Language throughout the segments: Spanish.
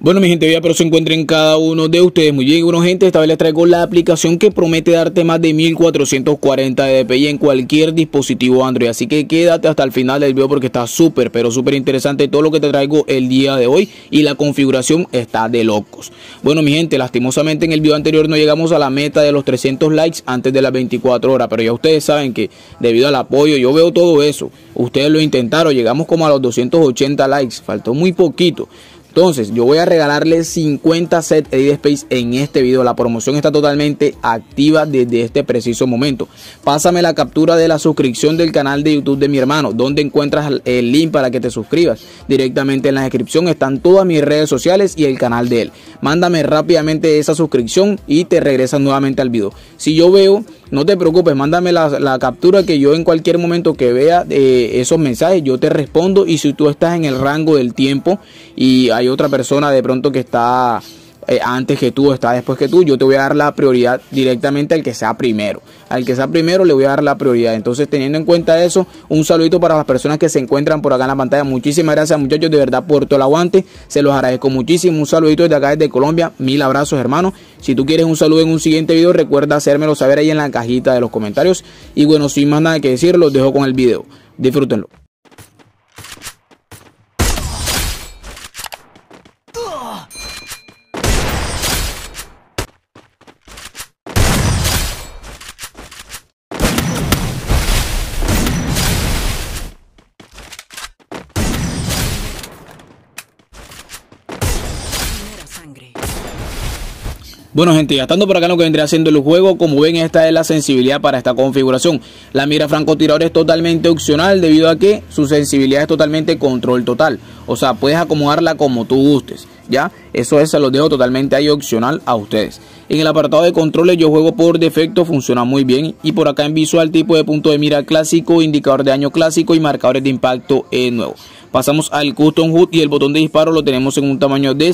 Bueno, mi gente, ya pero se encuentren cada uno de ustedes muy bien. Bueno, gente, esta vez les traigo la aplicación que promete darte más de 1440 de DPI en cualquier dispositivo Android. Así que quédate hasta el final del video porque está súper, pero súper interesante todo lo que te traigo el día de hoy. Y la configuración está de locos. Bueno, mi gente, lastimosamente en el video anterior no llegamos a la meta de los 300 likes antes de las 24 horas. Pero ya ustedes saben que debido al apoyo, yo veo todo eso. Ustedes lo intentaron, llegamos como a los 280 likes. Faltó muy poquito. Entonces yo voy a regalarles 50 sets Edit Space en este video. La promoción está totalmente activa desde este preciso momento. Pásame la captura de la suscripción del canal de YouTube de mi hermano, donde encuentras el link para que te suscribas. Directamente en la descripción están todas mis redes sociales y el canal de él. Mándame rápidamente esa suscripción y te regresas nuevamente al video. Si yo veo, no te preocupes, mándame la captura, que yo en cualquier momento que vea esos mensajes yo te respondo. Y si tú estás en el rango del tiempo y hay otra persona de pronto que está antes que tú o está después que tú, yo te voy a dar la prioridad directamente al que sea primero. Al que sea primero le voy a dar la prioridad. Entonces, teniendo en cuenta eso, un saludito para las personas que se encuentran por acá en la pantalla. Muchísimas gracias, muchachos, de verdad, por todo el aguante. Se los agradezco muchísimo. Un saludito desde acá, desde Colombia. Mil abrazos, hermano. Si tú quieres un saludo en un siguiente video, recuerda hacérmelo saber ahí en la cajita de los comentarios. Y bueno, sin más nada que decir, los dejo con el video. Disfrútenlo. Bueno, gente, ya estando por acá en lo que vendría haciendo el juego, como ven, esta es la sensibilidad para esta configuración. La mira francotirador es totalmente opcional debido a que su sensibilidad es totalmente control total. O sea, puedes acomodarla como tú gustes, ¿ya? Eso se los dejo totalmente ahí opcional a ustedes. En el apartado de controles yo juego por defecto, funciona muy bien. Y por acá en visual, tipo de punto de mira clásico, indicador de daño clásico y marcadores de impacto nuevo. Pasamos al Custom HUD y el botón de disparo lo tenemos en un tamaño de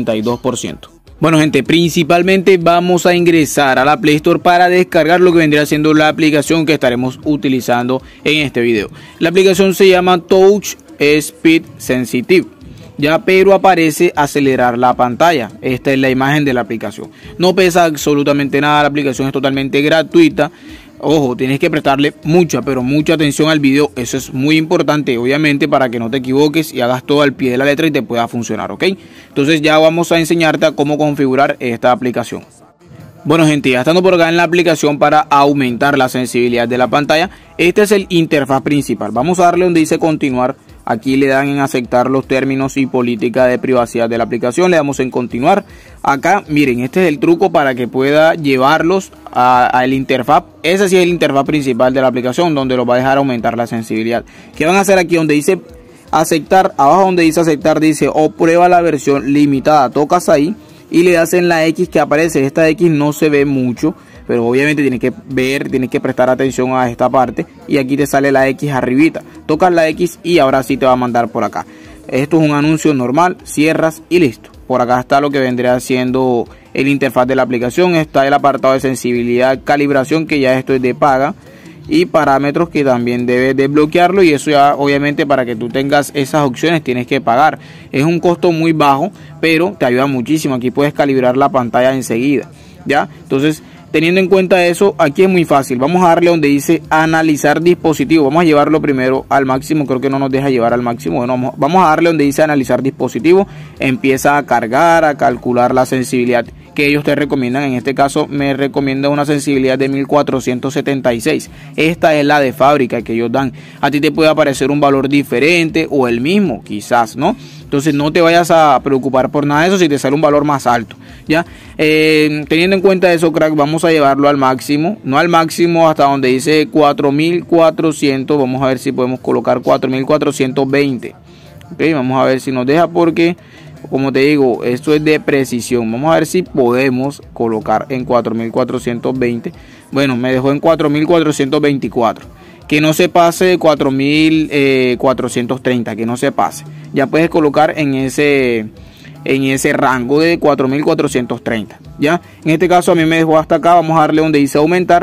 52%. Bueno, gente, principalmente vamos a ingresar a la Play Store para descargar lo que vendría siendo la aplicación que estaremos utilizando en este video. La aplicación se llama Touch Speed Sensitive, ya, pero aparece acelerar la pantalla. Esta es la imagen de la aplicación. No pesa absolutamente nada, la aplicación es totalmente gratuita. Ojo, tienes que prestarle mucha, pero mucha atención al video. Eso es muy importante, obviamente, para que no te equivoques y hagas todo al pie de la letra y te pueda funcionar, ¿ok? Entonces ya vamos a enseñarte a cómo configurar esta aplicación. Bueno, gente, ya estando por acá en la aplicación, para aumentar la sensibilidad de la pantalla, este es el interfaz principal. Vamos a darle donde dice continuar. Aquí le dan en aceptar los términos y política de privacidad de la aplicación. Le damos en continuar. Acá, miren, este es el truco para que pueda llevarlos al interfaz. Ese sí es el interfaz principal de la aplicación, donde los va a dejar aumentar la sensibilidad. ¿Qué van a hacer aquí? Donde dice aceptar, abajo donde dice aceptar, dice o prueba la versión limitada. Tocas ahí y le das en la X que aparece. Esta X no se ve mucho, pero obviamente tienes que ver, tienes que prestar atención a esta parte. Y aquí te sale la X arribita. Tocas la X y ahora sí te va a mandar por acá. Esto es un anuncio normal, cierras y listo. Por acá está lo que vendría siendo el interfaz de la aplicación. Está el apartado de sensibilidad, calibración, que ya esto es de paga. Y parámetros, que también debes desbloquearlo. Y eso ya obviamente para que tú tengas esas opciones tienes que pagar. Es un costo muy bajo, pero te ayuda muchísimo. Aquí puedes calibrar la pantalla enseguida, ¿ya? Entonces, teniendo en cuenta eso, aquí es muy fácil. Vamos a darle donde dice analizar dispositivo. Vamos a llevarlo primero al máximo. Creo que no nos deja llevar al máximo. Bueno, vamos a darle donde dice analizar dispositivo. Empieza a cargar, a calcular la sensibilidad que ellos te recomiendan. En este caso me recomienda una sensibilidad de 1476. Esta es la de fábrica que ellos dan. A ti te puede aparecer un valor diferente o el mismo, quizás, ¿no? Entonces no te vayas a preocupar por nada de eso si te sale un valor más alto, ¿ya? Teniendo en cuenta eso, crack, vamos a llevarlo al máximo. No al máximo, hasta donde dice 4400. Vamos a ver si podemos colocar 4420. Ok, vamos a ver si nos deja, porque como te digo, esto es de precisión. Vamos a ver si podemos colocar en 4420. Bueno, me dejó en 4424. Que no se pase de 4430, que no se pase. Ya puedes colocar en ese rango de 4430, ¿ya? En este caso a mí me dejó hasta acá. Vamos a darle donde dice aumentar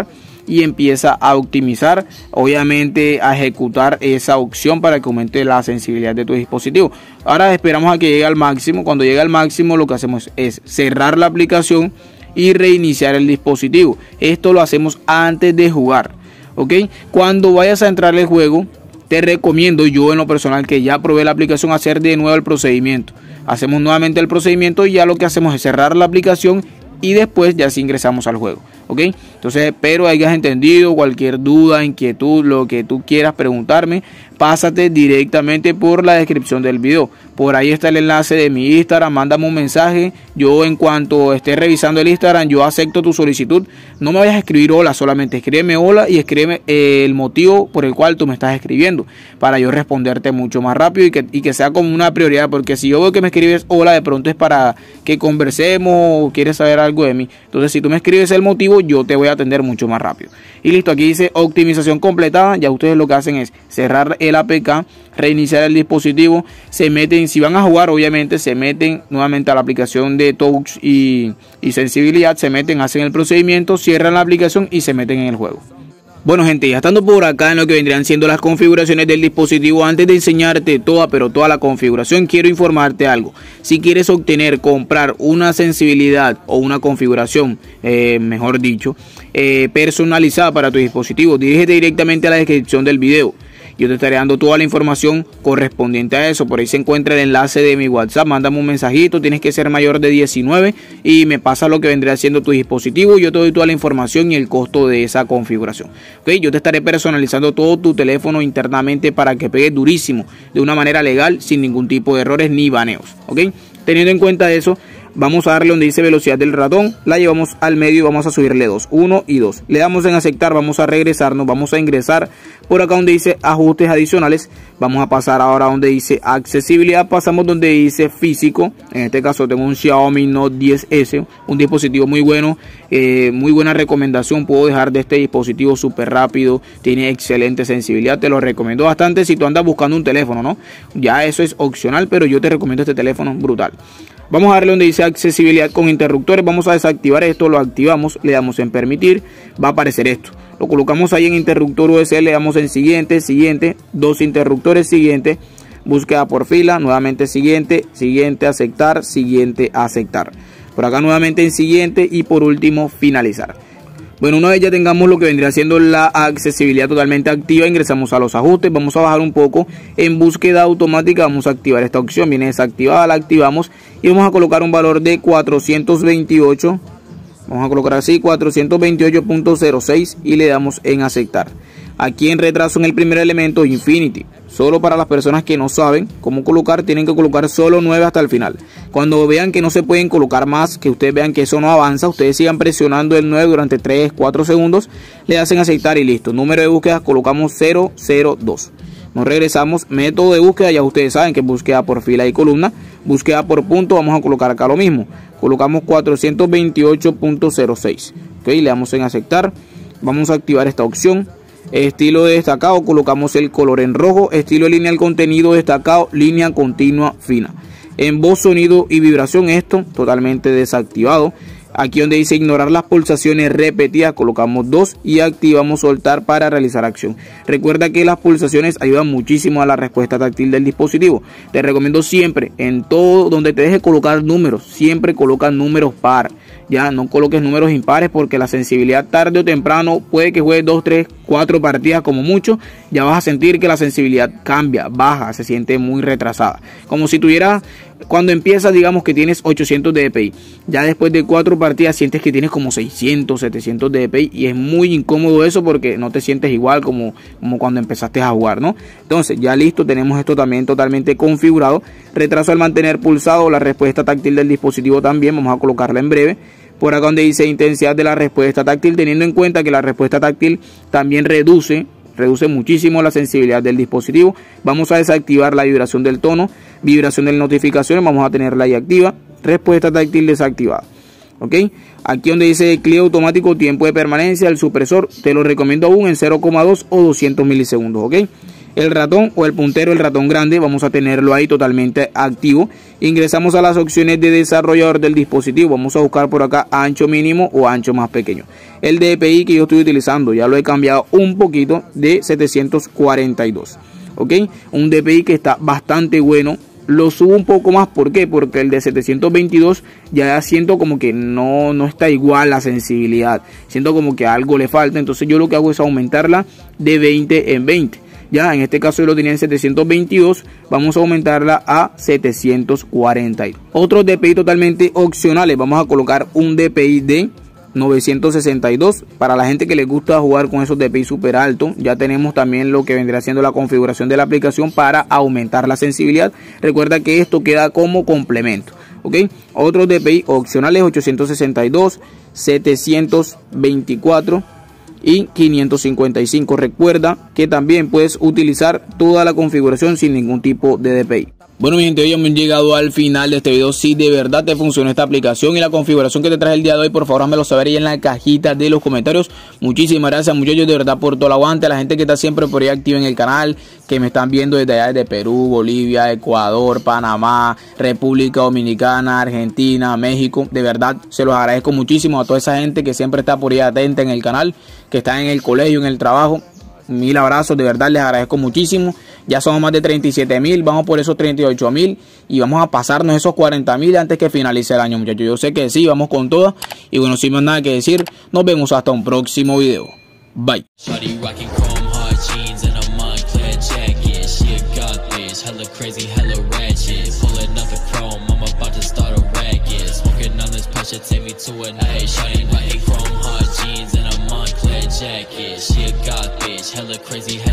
y empieza a optimizar, obviamente a ejecutar esa opción para que aumente la sensibilidad de tu dispositivo. Ahora esperamos a que llegue al máximo. Cuando llegue al máximo, lo que hacemos es cerrar la aplicación y reiniciar el dispositivo. Esto lo hacemos antes de jugar, ¿ok? Cuando vayas a entrar al juego, te recomiendo, yo en lo personal que ya probé la aplicación, hacer de nuevo el procedimiento. Hacemos nuevamente el procedimiento y ya lo que hacemos es cerrar la aplicación y después ya sí ingresamos al juego, ¿ok? Entonces espero hayas entendido. Cualquier duda, inquietud, lo que tú quieras preguntarme, pásate directamente por la descripción del video. Por ahí está el enlace de mi Instagram, mándame un mensaje. Yo en cuanto esté revisando el Instagram, yo acepto tu solicitud. No me vayas a escribir hola, solamente escríbeme hola y escríbeme el motivo por el cual tú me estás escribiendo, para yo responderte mucho más rápido y que sea como una prioridad, porque si yo veo que me escribes hola, de pronto es para que conversemos o quieres saber algo de mí. Entonces si tú me escribes el motivo, yo te voy a atender mucho más rápido. Y listo, aquí dice optimización completada. Ya ustedes lo que hacen es cerrar el APK, reiniciar el dispositivo, se meten, si van a jugar obviamente se meten nuevamente a la aplicación de touch y sensibilidad, se meten, hacen el procedimiento, cierran la aplicación y se meten en el juego. Bueno gente, ya estando por acá en lo que vendrían siendo las configuraciones del dispositivo, antes de enseñarte toda la configuración, quiero informarte algo. Si quieres comprar una sensibilidad o una configuración, mejor dicho, personalizada para tu dispositivo, dirígete directamente a la descripción del video. Yo te estaré dando toda la información correspondiente a eso. Por ahí se encuentra el enlace de mi WhatsApp. Mándame un mensajito. Tienes que ser mayor de 19 y me pasa lo que vendría siendo tu dispositivo. Yo te doy toda la información y el costo de esa configuración. ¿Okay? Yo te estaré personalizando todo tu teléfono internamente para que pegue durísimo, de una manera legal, sin ningún tipo de errores ni baneos. ¿Okay? Teniendo en cuenta eso, vamos a darle donde dice velocidad del ratón, la llevamos al medio y vamos a subirle 2, 1 y 2. Le damos en aceptar, vamos a regresarnos, vamos a ingresar por acá donde dice ajustes adicionales. Vamos a pasar ahora donde dice accesibilidad, pasamos donde dice físico. En este caso tengo un Xiaomi Note 10S, un dispositivo muy bueno, muy buena recomendación. Puedo dejar de este dispositivo súper rápido, tiene excelente sensibilidad, te lo recomiendo bastante si tú andas buscando un teléfono, ¿no? Ya eso es opcional, pero yo te recomiendo este teléfono, brutal. Vamos a darle donde dice accesibilidad con interruptores, vamos a desactivar esto, lo activamos, le damos en permitir, va a aparecer esto. Lo colocamos ahí en interruptor USB, le damos en siguiente, siguiente, 2 interruptores, siguiente, búsqueda por fila, nuevamente siguiente, siguiente, aceptar, siguiente, aceptar. Por acá nuevamente en siguiente y por último finalizar. Bueno, una vez ya tengamos lo que vendría siendo la accesibilidad totalmente activa, ingresamos a los ajustes, vamos a bajar un poco, en búsqueda automática vamos a activar esta opción, viene desactivada, la activamos y vamos a colocar un valor de 428, vamos a colocar así 428.06 y le damos en aceptar. Aquí en retraso en el primer elemento Infinity, solo para las personas que no saben cómo colocar, tienen que colocar solo 9 hasta el final. Cuando vean que no se pueden colocar más, que ustedes vean que eso no avanza, ustedes sigan presionando el 9 durante 3-4 segundos, le hacen aceptar y listo. Número de búsqueda colocamos 002. Nos regresamos, método de búsqueda, ya ustedes saben que es búsqueda por fila y columna, búsqueda por punto, vamos a colocar acá lo mismo, colocamos 428.06, ok, le damos en aceptar, vamos a activar esta opción. Estilo de destacado, colocamos el color en rojo, estilo de línea del contenido destacado, línea continua fina. En voz, sonido y vibración, esto totalmente desactivado. Aquí donde dice ignorar las pulsaciones repetidas, colocamos 2 y activamos soltar para realizar acción. Recuerda que las pulsaciones ayudan muchísimo a la respuesta táctil del dispositivo. Te recomiendo siempre, en todo donde te deje colocar números, siempre coloca números par. Ya no coloques números impares porque la sensibilidad tarde o temprano, puede que juegues 2, 3, 4 partidas como mucho, ya vas a sentir que la sensibilidad cambia, baja, se siente muy retrasada. Como si tuvieras, cuando empiezas digamos que tienes 800 de DPI, ya después de 4 partidas sientes que tienes como 600, 700 de DPI y es muy incómodo eso porque no te sientes igual como cuando empezaste a jugar, ¿no? Entonces ya listo, tenemos esto también totalmente configurado. Retraso al mantener pulsado, la respuesta táctil del dispositivo también, vamos a colocarla en breve. Por acá donde dice intensidad de la respuesta táctil, teniendo en cuenta que la respuesta táctil también reduce muchísimo la sensibilidad del dispositivo. Vamos a desactivar la vibración del tono, vibración de notificaciones, vamos a tenerla ahí activa, respuesta táctil desactivada. ¿Ok? Aquí donde dice clic automático, tiempo de permanencia, el supresor, te lo recomiendo aún en 0,2 o 200 milisegundos. ¿Ok? el ratón o el puntero, el ratón grande, vamos a tenerlo ahí totalmente activo. Ingresamos a las opciones de desarrollador del dispositivo, vamos a buscar por acá ancho mínimo o ancho más pequeño. El DPI que yo estoy utilizando ya lo he cambiado un poquito de 742, ¿ok? Un DPI que está bastante bueno. Lo subo un poco más, ¿por qué? Porque el de 722 ya siento como que no está igual la sensibilidad. Siento como que algo le falta, entonces yo lo que hago es aumentarla de 20 en 20. Ya en este caso yo lo tenía en 722, vamos a aumentarla a 740. Otros DPI totalmente opcionales, vamos a colocar un DPI de 962 para la gente que les gusta jugar con esos DPI super alto. Ya tenemos también lo que vendría siendo la configuración de la aplicación para aumentar la sensibilidad. Recuerda que esto queda como complemento, ¿ok? Otros DPI opcionales 862, 724 y 555. Recuerda que también puedes utilizar toda la configuración sin ningún tipo de DPI. Bueno, mi gente, hoy hemos llegado al final de este video. Si de verdad te funcionó esta aplicación y la configuración que te traje el día de hoy, por favor házmelo saber ahí en la cajita de los comentarios. Muchísimas gracias, muchachos, de verdad, por todo el aguante. A la gente que está siempre por ahí activa en el canal, que me están viendo desde allá, desde Perú, Bolivia, Ecuador, Panamá, República Dominicana, Argentina, México. De verdad, se los agradezco muchísimo a toda esa gente que siempre está por ahí atenta en el canal, que está en el colegio, en el trabajo. Mil abrazos, de verdad les agradezco muchísimo. Ya somos más de 37.000, vamos por esos 38.000 y vamos a pasarnos esos 40.000 antes que finalice el año, muchachos. Yo sé que sí, vamos con todas. Y bueno, sin más nada que decir, nos vemos hasta un próximo video. Bye. Hella crazy.